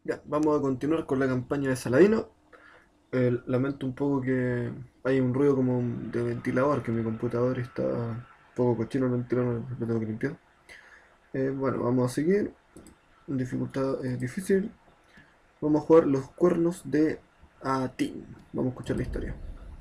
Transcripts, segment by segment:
Ya, vamos a continuar con la campaña de Saladino. Lamento un poco que hay un ruido como de ventilador, que mi computador está un poco cochino, el ventilador lo tengo que limpiar. Bueno, vamos a seguir. Dificultad difícil. Vamos a jugar los cuernos de Atin. Vamos a escuchar la historia.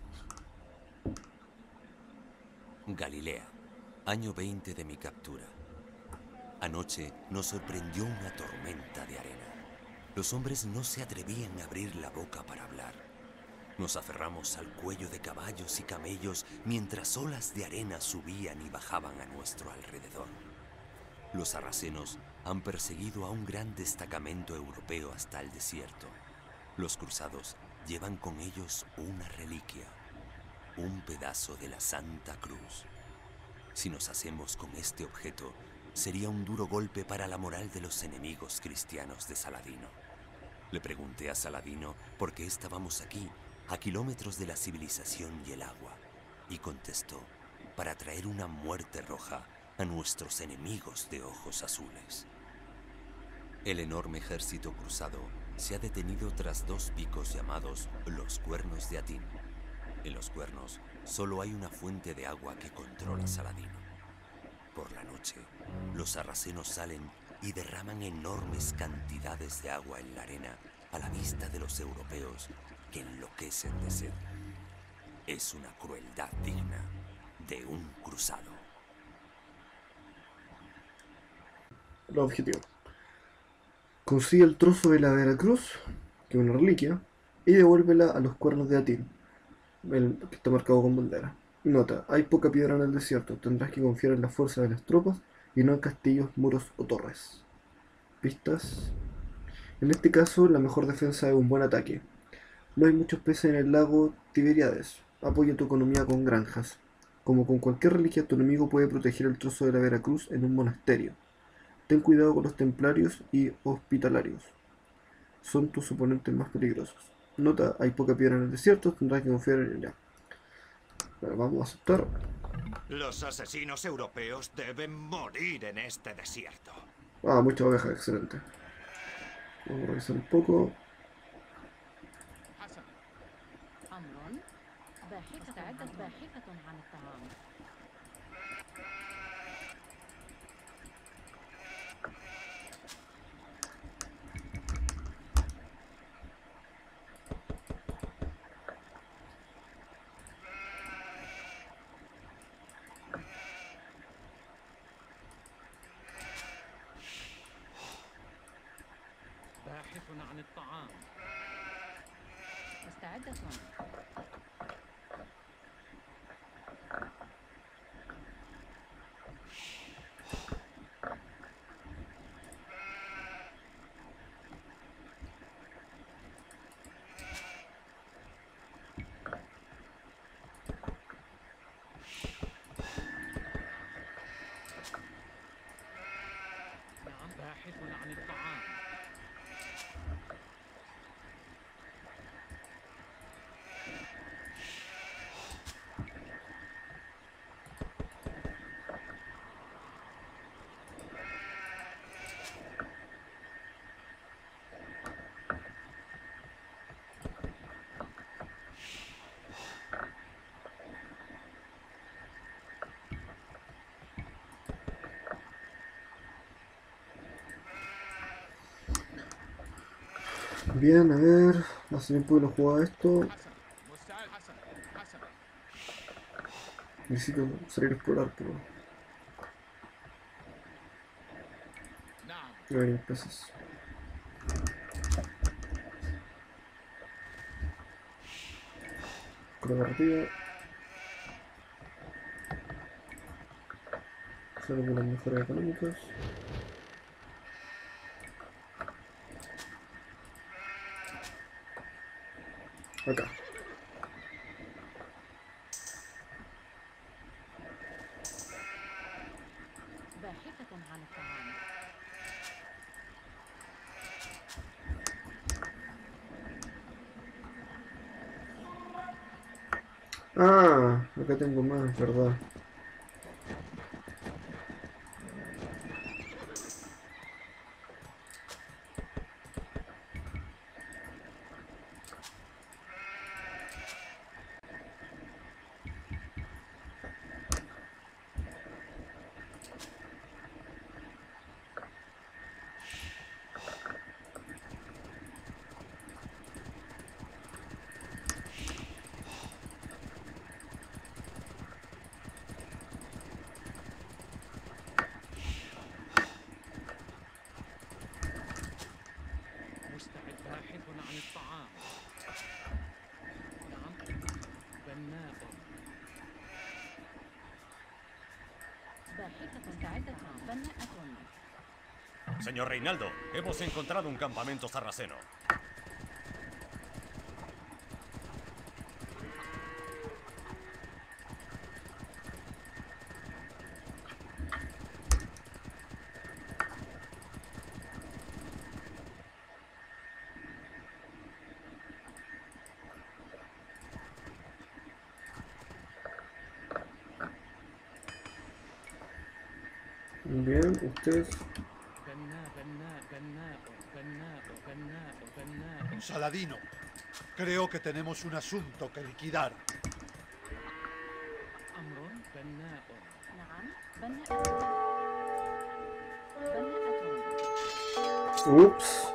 Galilea, año 20 de mi captura. Anoche nos sorprendió una tormenta de arena. Los hombres no se atrevían a abrir la boca para hablar. Nos aferramos al cuello de caballos y camellos mientras olas de arena subían y bajaban a nuestro alrededor. Los sarracenos han perseguido a un gran destacamento europeo hasta el desierto. Los cruzados llevan con ellos una reliquia, un pedazo de la Santa Cruz. Si nos hacemos con este objeto, sería un duro golpe para la moral de los enemigos cristianos de Saladino. Le pregunté a Saladino por qué estábamos aquí, a kilómetros de la civilización y el agua, y contestó, para traer una muerte roja a nuestros enemigos de ojos azules. El enorme ejército cruzado se ha detenido tras dos picos llamados los Cuernos de Atín. En los Cuernos solo hay una fuente de agua que controla Saladino. Por la noche, los sarracenos salen y derraman enormes cantidades de agua en la arena a la vista de los europeos que enloquecen de sed. Es una crueldad digna de un cruzado. Los objetivos. Consigue el trozo de la Veracruz, que es una reliquia, y devuélvela a los cuernos de Atin, el que está marcado con bandera. Nota, hay poca piedra en el desierto, tendrás que confiar en la fuerza de las tropas y no en castillos, muros o torres. Pistas. En este caso, la mejor defensa es un buen ataque. No hay muchos peces en el lago Tiberíades. Apoya tu economía con granjas. Como con cualquier reliquia, tu enemigo puede proteger el trozo de la Veracruz en un monasterio. Ten cuidado con los templarios y hospitalarios. Son tus oponentes más peligrosos. Nota, hay poca piedra en el desierto, tendrás que confiar en ella. Bueno, vamos a aceptar. Los asesinos europeos deben morir en este desierto. Ah, mucha oveja, excelente. Vamos a revisar un poco. حسنا. أمر. استعدت باحثة عن الطعام. باحث عن الطعام. مستعدة. نعم، باحث عن الطعام. Bien, a ver. Hace tiempo que no jugaba esto. حسنا. مستعد. حسنا. حسنا. Necesito salir a explorar, pero نعم. no hay peces. Creo arriba. Hacer algunas mejoras económicas. Acá. باحثة عن الطعام. Ah, acá tengo más, ¿verdad? باحث عن الطعام. نعم. بناء. باحثة مستعدة. بناءة. Señor Reinaldo, hemos encontrado un campamento sarraceno. Bien, ustedes. بناء بناء بناء بناء بناء بناء. Saladino, creo que tenemos un asunto que liquidar. أمر. بناء. نعم. بناءة. بناءة. Ups.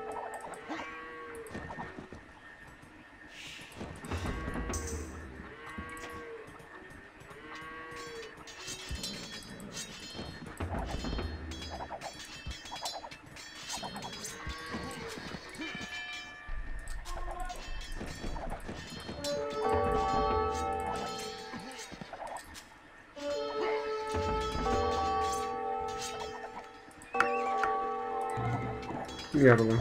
Mierda.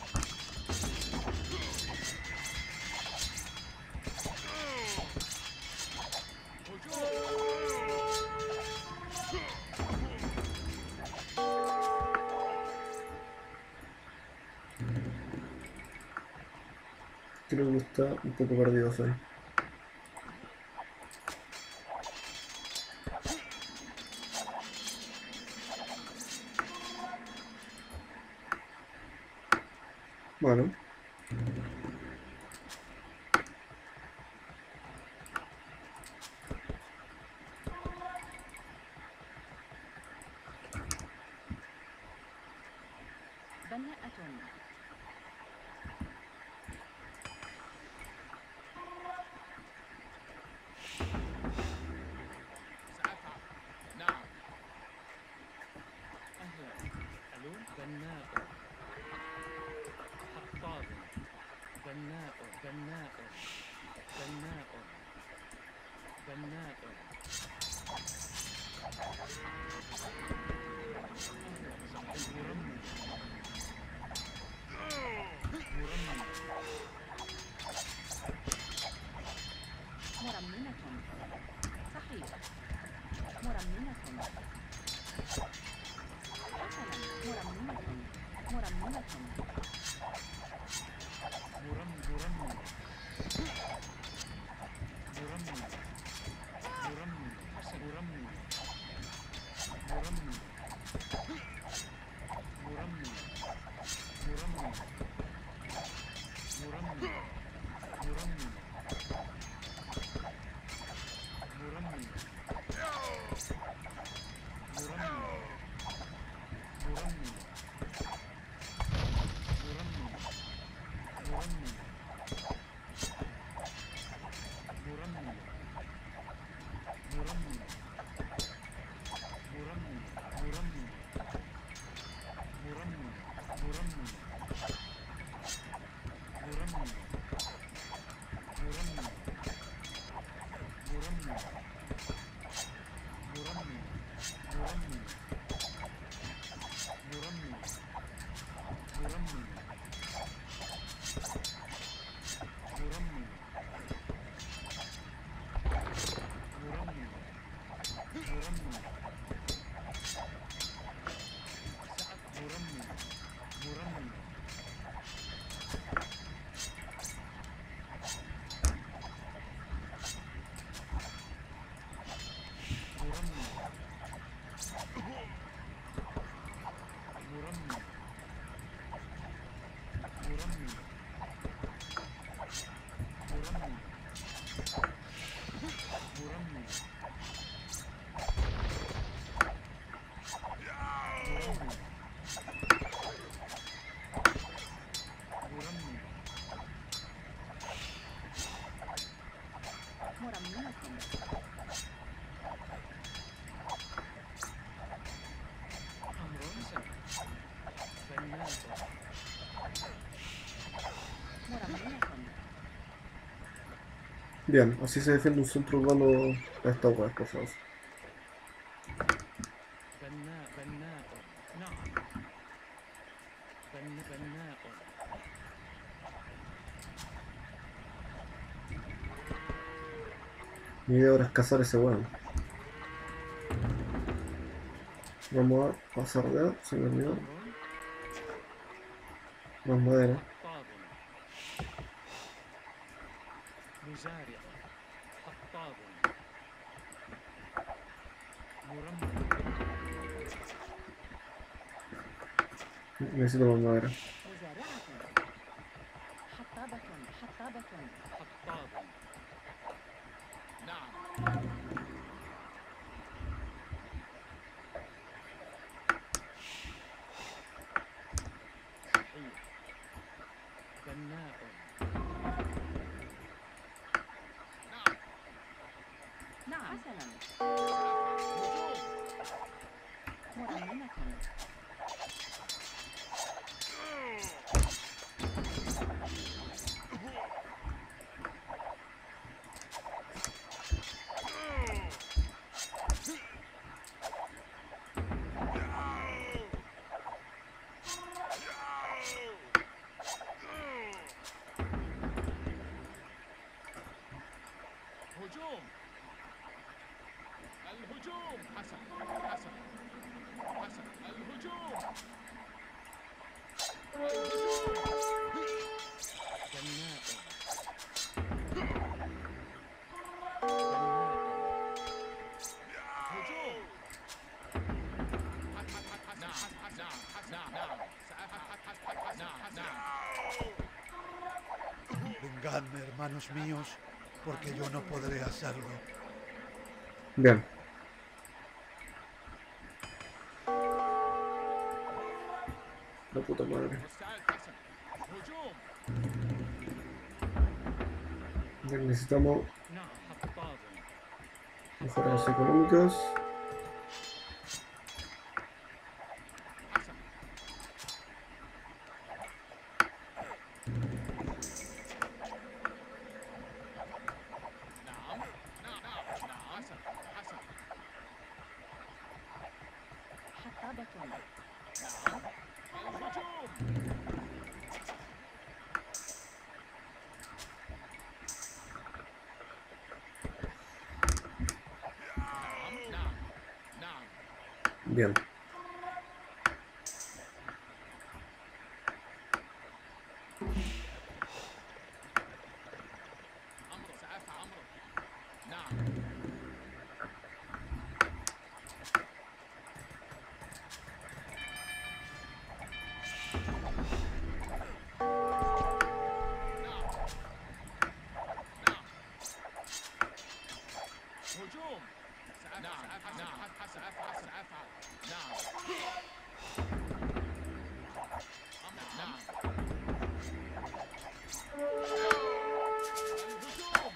Creo que está un poco perdido ahí. Bueno. بناءة. سأفعل. نعم. أهلا. ألو. بناء. حفاظ. بناء بناء بناء بناء. مرمم. مرمم. مرممة. صحيح. مرممة. حسنا. مرممة. مرممة. مرمم. مرمم. مرمم. مرمم. حسن. مرمم. مرمم. مرمم. مرمم. مرمم. مرمم. مرمم. Bien, así se defiende un centro urbano a esta hueá, por favor. بناء. نعم. بناء. Mi idea ahora es cazar ese weón. Vamos a pasar de se me olvidó. Más madera. حطاب. مزارع. حطاب. مرمم. Necesito más madera. مزارعة. حطابة. حطابة. حطاب. نعم. صحيح. بناء. نعم. حسنا. مرممة. هجوم. الهجوم. حسن. حسن. حسن. الهجوم. بناء. هجوم. نعم. Vengadme, hermanos míos, porque yo no podré hacerlo. Bien. La puta madre. مستعد. حسن. هجوم. Bien, necesitamos نعم. حطاب. mejoras económicas. حسن. نعم. حسن. حسن. حطابة. الهجوم. نعم. Bien. أمر. سأفعل أمره. نعم. هجوم. سأفعل. نعم. نعم. الهجوم.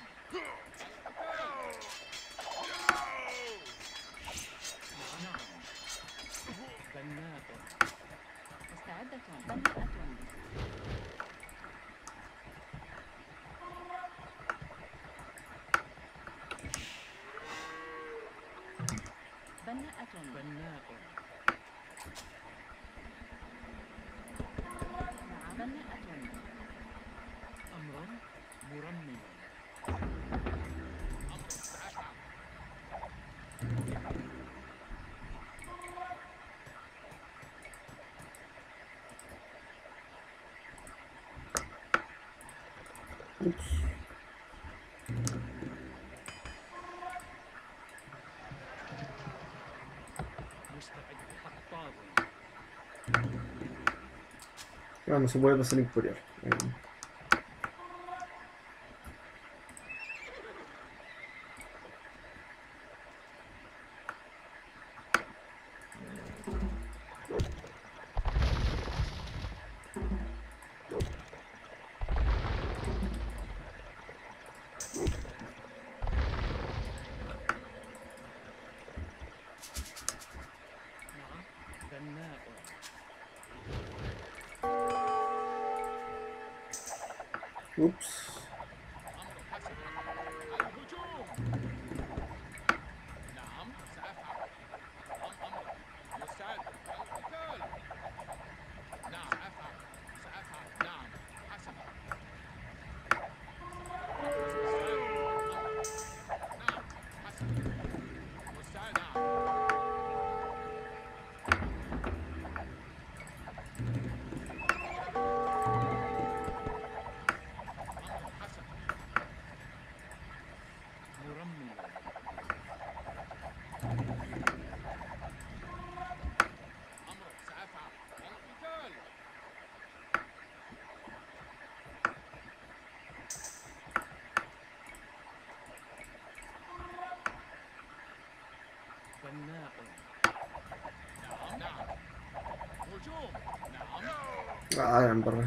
نعم. بناء. مستعدة. بناءة. بناءة. بناء. نعم. بناءة. أمر مرمم. أمر. سأفعل. Ups. مستعد. حطاب. Ah, no se puede pasar imperial. نعم. بناء. Ups. أمر. حسن. Ah, la embarré.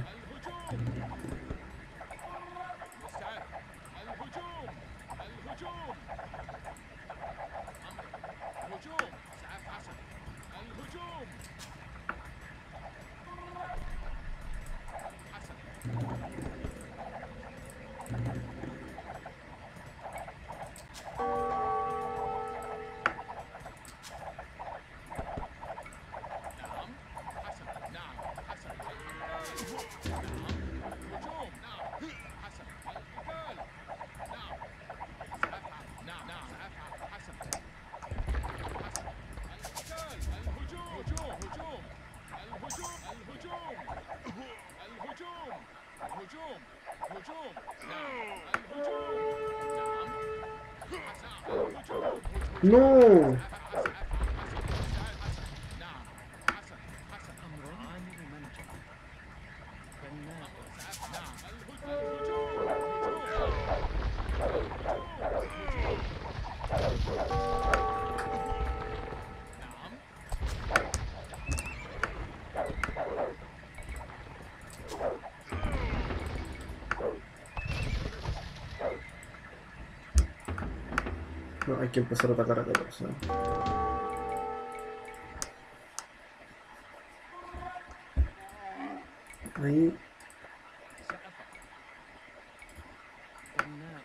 No. أمر عامل منجم بناء No, hay que empezar a atacar a 14. Ahí. سأفعل بناء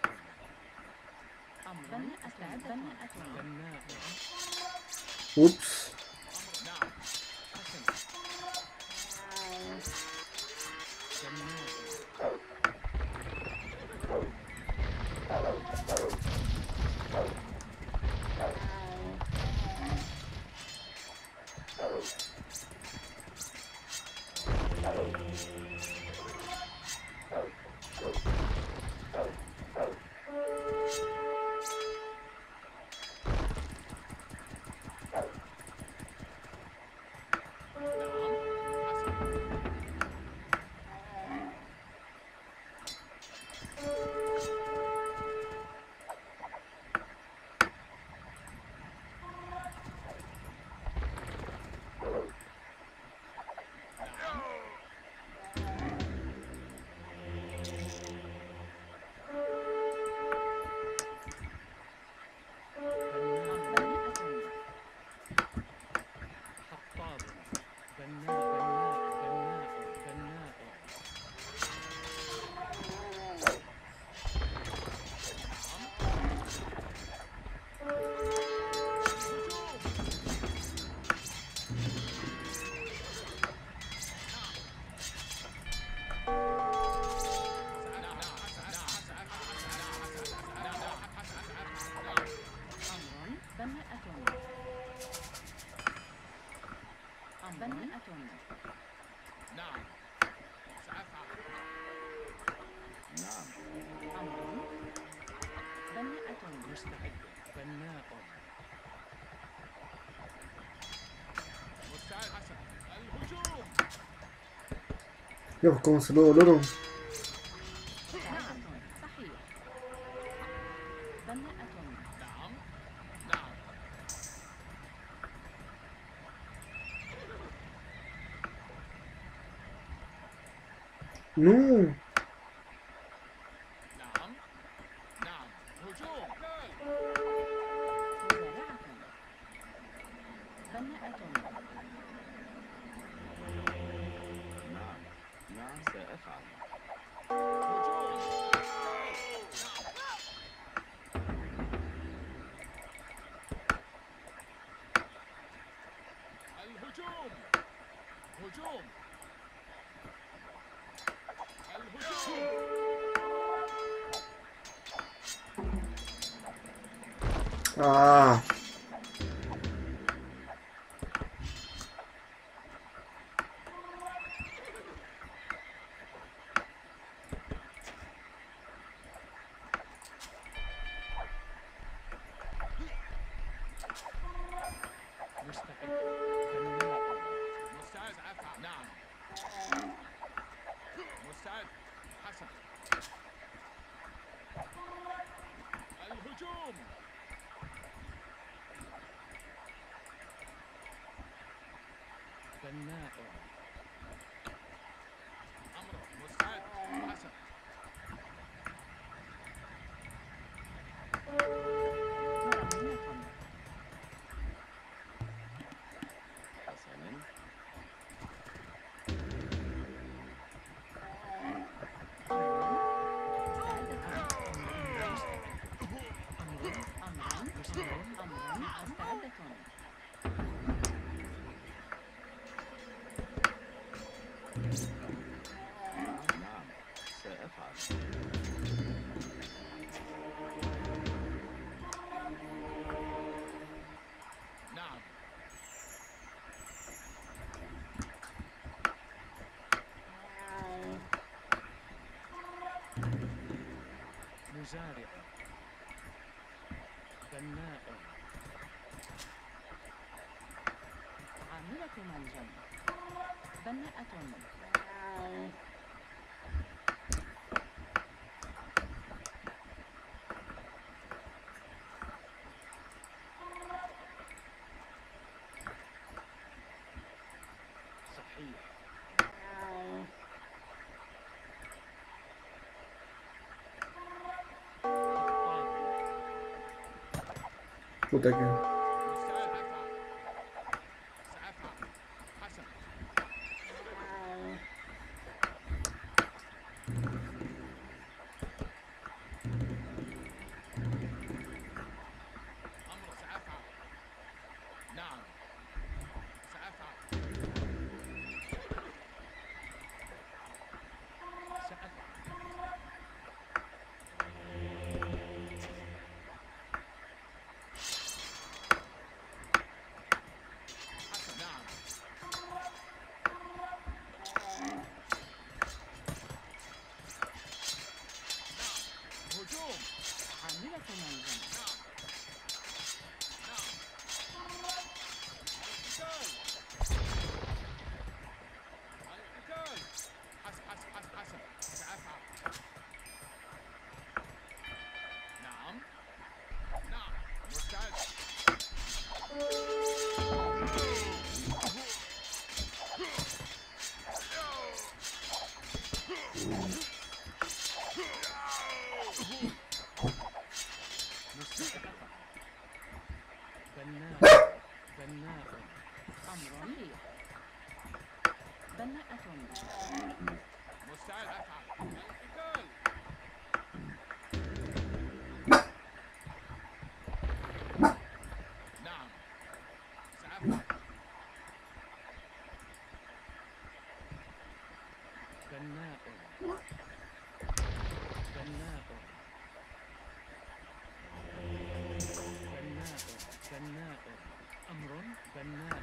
أمر استعد بناءة بناء Ups. حسنا بناء بناءة حطاب بناء أمر بناءة بناءة أمر بناءة مستعد بناء Ya, pues, ¿cómo se lo loro? نعم صحيح بناءة No. مزارعة بناءة نعم سأفعل. Ah. مستعد بناء مزارع بناء عاملة منزل بناءة صحيح puta que. عاملة منزل بناء أمر صحيح بناءة بناء بناء بناء بناء أمر بناء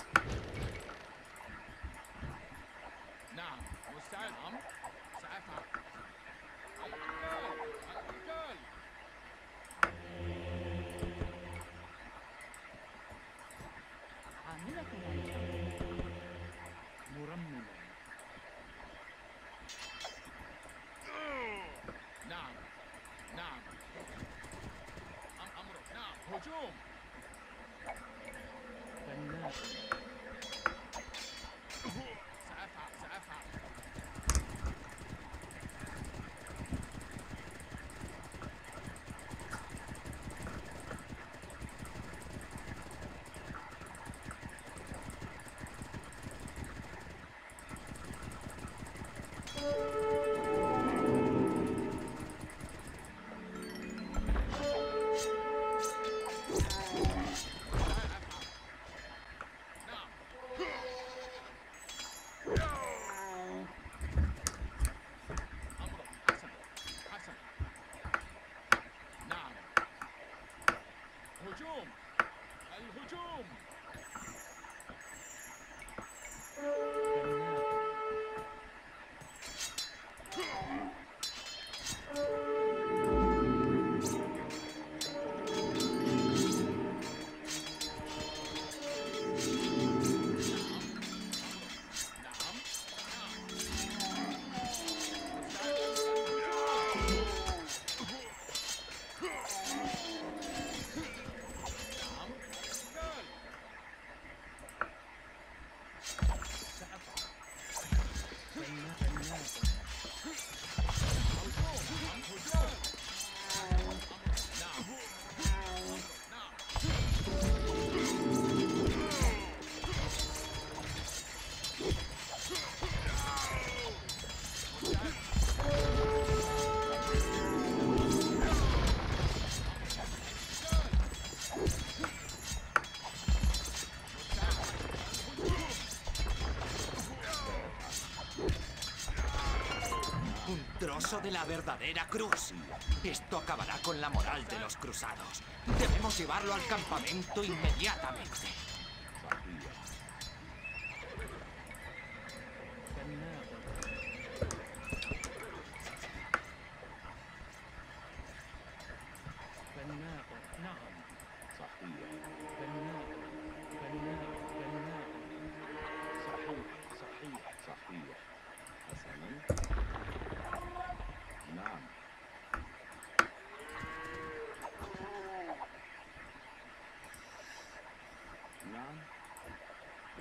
عاملة منزل مرمم بناء Trozo de la verdadera cruz. Esto acabará con la moral de los cruzados. Debemos llevarlo al campamento inmediatamente. بناء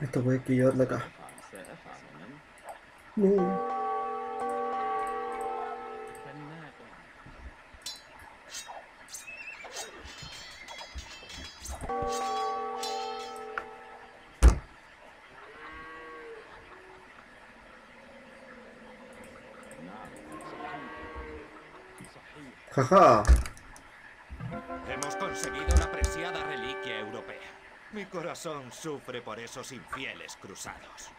Esto puede que llevarla acá. No. بناء صحيح Jaja. Hemos conseguido la preciada reliquia europea. Mi corazón sufre por esos infieles cruzados.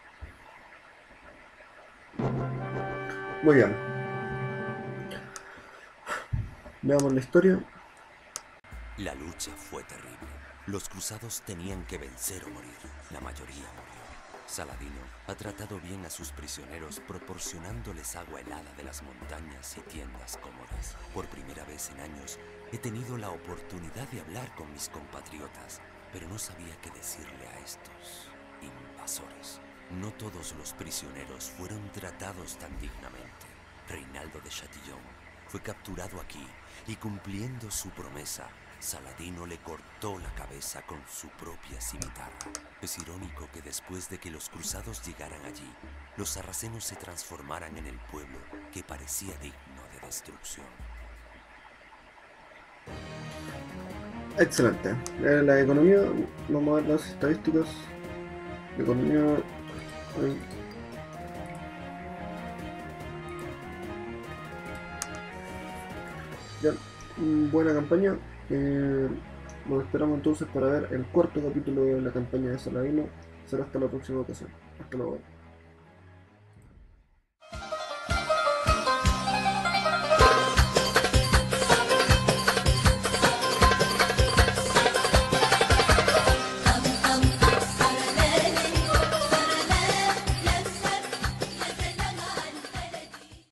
Muy bien. Veamos la historia. La lucha fue terrible. Los cruzados tenían que vencer o morir. La mayoría murió. Saladino ha tratado bien a sus prisioneros proporcionándoles agua helada de las montañas y tiendas cómodas. Por primera vez en años he tenido la oportunidad de hablar con mis compatriotas, pero no sabía qué decirle a estos invasores. No todos los prisioneros fueron tratados tan dignamente. Reinaldo de Chatillon fue capturado aquí y cumpliendo su promesa, Saladino le cortó la cabeza con su propia cimitarra. Es irónico que después de que los cruzados llegaran allí, los sarracenos se transformaran en el pueblo que parecía digno de destrucción. Excelente. La economía, vamos a ver las estadísticas. La economía. Ya, buena campaña. Nos esperamos entonces para ver el cuarto capítulo de la campaña de Saladino. Será hasta la próxima ocasión. Hasta luego.